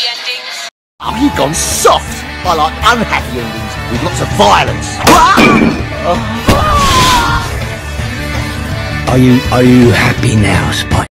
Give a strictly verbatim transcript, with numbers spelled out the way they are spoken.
endings. Oh, you've gone soft. I like unhappy endings with lots of violence. Are you are you happy now, Spike?